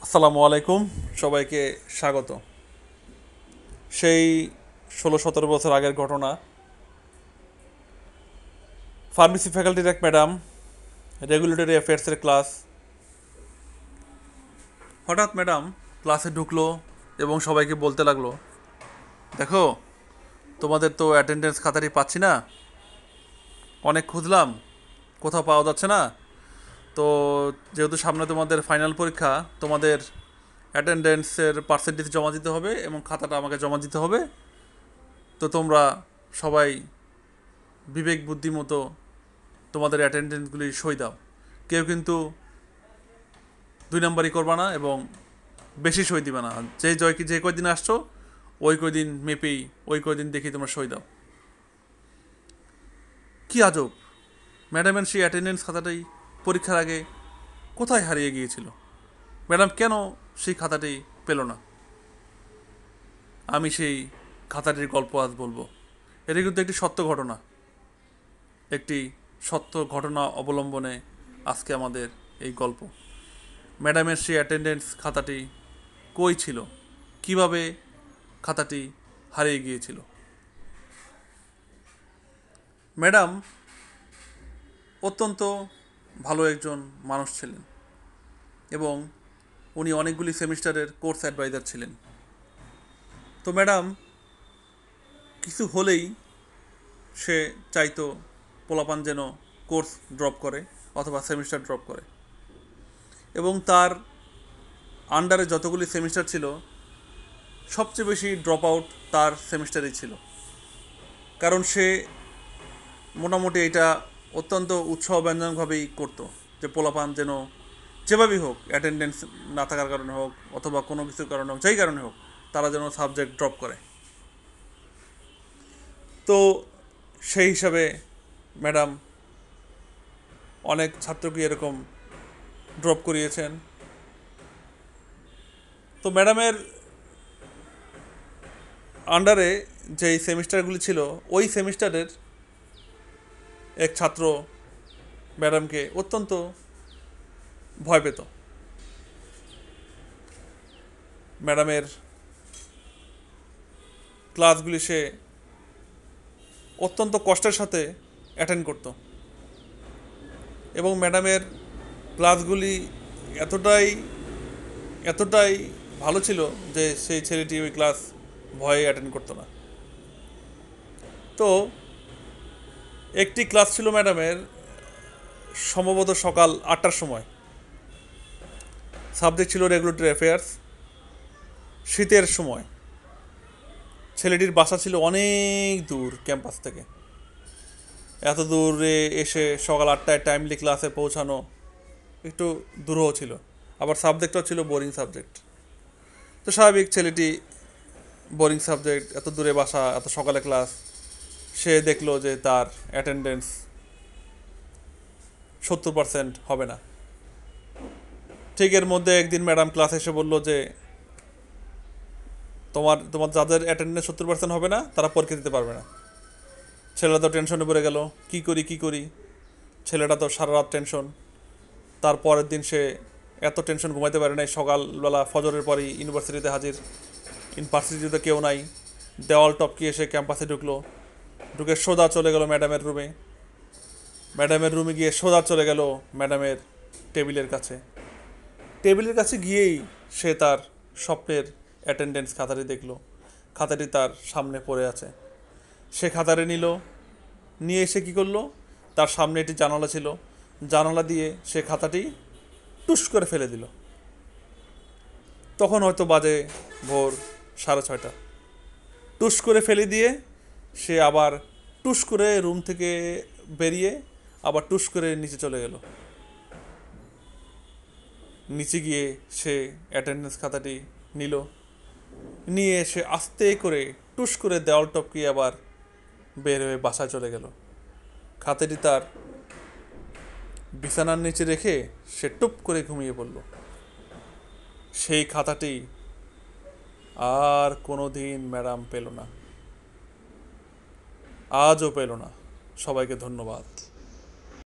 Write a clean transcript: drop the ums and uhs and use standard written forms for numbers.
আসসালামু আলাইকুম, সবাইকে স্বাগত। সেই 16-17 বছর আগের ঘটনা। ফার্মেসি ফ্যাকাল্টির এক ম্যাডাম রেগুলেটরি অ্যাফেয়ার্সের ক্লাস। হঠাৎ ম্যাডাম ক্লাসে ঢুকলো এবং সবাইকে বলতে লাগলো, দেখো, তোমাদের তো অ্যাটেন্ডেন্স খাতারই পাচ্ছি না, অনেক খুঁজলাম, কোথাও পাওয়া যাচ্ছে না। তো যেহেতু সামনে তোমাদের ফাইনাল পরীক্ষা, তোমাদের অ্যাটেন্ডেন্সের পার্সেন্টেজ জমা দিতে হবে এবং খাতাটা আমাকে জমা দিতে হবে। তো তোমরা সবাই বিবেক বুদ্ধি মতো তোমাদের অ্যাটেন্ডেন্সগুলি সই দাও। কেউ কিন্তু 2 নম্বরই করবা না এবং বেশি সই দিবা না। যে কয়দিন আসছো ওই কয়দিন মেপেই, ওই কয়দিন দেখি তোমরা সই দাও। কি আজব! ম্যাডামের সেই অ্যাটেন্ডেন্স খাতাটাই পরীক্ষার আগে কোথায় হারিয়ে গিয়েছিল? ম্যাডাম কেন সেই খাতাটি পেল না? আমি সেই খাতাটির গল্প আজ বলবো। এটা কিন্তু একটি সত্য ঘটনা। একটি সত্য ঘটনা অবলম্বনে আজকে আমাদের এই গল্প। ম্যাডামের সেই অ্যাটেন্ডেন্স খাতাটি কই ছিল, কিভাবে খাতাটি হারিয়ে গিয়েছিল। ম্যাডাম অত্যন্ত ভালো একজন মানুষ ছিলেন এবং উনি অনেকগুলি সেমিস্টারের কোর্স অ্যাডভাইজার ছিলেন। তো ম্যাডাম কিছু হলেই সে চাইতো পোলাপান যেন কোর্স ড্রপ করে অথবা সেমিস্টার ড্রপ করে, এবং তার আন্ডারে যতগুলি সেমিস্টার ছিল সবচেয়ে বেশি ড্রপ আউট তার সেমিস্টারেই ছিল। কারণ সে মোটামুটি এটা অত্যন্ত উৎসাহব্যঞ্জনকভাবেই করতো যে পোলাপান যেন যেভাবেই হোক, অ্যাটেন্ডেন্স না থাকার কারণে হোক অথবা কোনো কিছুর কারণে হোক, যেই কারণে হোক, তারা যেন সাবজেক্ট ড্রপ করে। তো সেই হিসাবে ম্যাডাম অনেক ছাত্রকে এরকম ড্রপ করিয়েছেন। তো ম্যাডামের আন্ডারে যেই সেমিস্টারগুলি ছিল, ওই সেমিস্টারের এক ছাত্র ম্যাডামকে অত্যন্ত ভয় পেত। ম্যাডামের ক্লাসগুলি সে অত্যন্ত কষ্টের সাথে অ্যাটেন্ড করত এবং ম্যাডামের ক্লাসগুলি এতটাই এতটাই ভালো ছিল যে সেই ছেলেটি ওই ক্লাস ভয়ে অ্যাটেন্ড করতো না। তো একটি ক্লাস ছিল ম্যাডামের সম্ভবত সকাল 8টার সময়। সাবজেক্ট ছিল রেগুলেটরি অ্যাফেয়ার্স। শীতের সময়। ছেলেটির বাসা ছিল অনেক দূর ক্যাম্পাস থেকে। এত দূরে এসে সকাল 8টায় টাইমলি ক্লাসে পৌঁছানো একটু দূরও ছিল, আবার সাবজেক্টও ছিল বোরিং সাবজেক্ট। তো স্বাভাবিক, ছেলেটি বোরিং সাবজেক্ট, এত দূরে বাসা, এত সকালে ক্লাস, সে দেখলো যে তার অ্যাটেন্ডেন্স 70% হবে না। ঠিক এর মধ্যে একদিন ম্যাডাম ক্লাসে এসে বললো যে তোমার তোমার যাদের অ্যাটেন্ডেন্স 70% হবে না তারা পরীক্ষা দিতে পারবে না। ছেলেটা তো টেনশনে পড়ে গেল, কি করি কি করি। ছেলেটা তো সারা রাত টেনশন। তার পরের দিন সে এত টেনশন ঘুমাইতে পারে নাই। সকালবেলা ফজরের পরই ইউনিভার্সিটিতে হাজির। ইউনিভার্সিটিতে কেউ নাই। দেওয়াল টপকিয়ে এসে ক্যাম্পাসে ঢুকলো। ঢুকে সোজা চলে গেল ম্যাডামের রুমে। ম্যাডামের রুমে গিয়ে সোজা চলে গেল ম্যাডামের টেবিলের কাছে। টেবিলের কাছে গিয়েই সে তার স্বপ্নের অ্যাটেন্ডেন্স খাতাটি দেখলো। খাতাটি তার সামনে পড়ে আছে। সে খাতাটি নিল, নিয়ে এসে কী করলো, তার সামনে একটি জানালা ছিল, জানালা দিয়ে সে খাতাটি টুস করে ফেলে দিল। তখন হয়তো বাজে ভোর 6:30। টুস করে ফেলে দিয়ে সে আবার টুস করে রুম থেকে বেরিয়ে আবার টুস করে নিচে চলে গেল। নিচে গিয়ে সে অ্যাটেন্ডেন্স খাতাটি নিল, নিয়ে সে আস্তে করে টুস করে দেওয়াল টপকিয়ে আবার বের হয়ে বাসায় চলে গেল। খাতাটি তার বিছানার নিচে রেখে সে টুপ করে ঘুমিয়ে পড়ল। সেই খাতাটি আর কোনো দিন ম্যাডাম পেল না, আজও পেল না। সবাইকে ধন্যবাদ।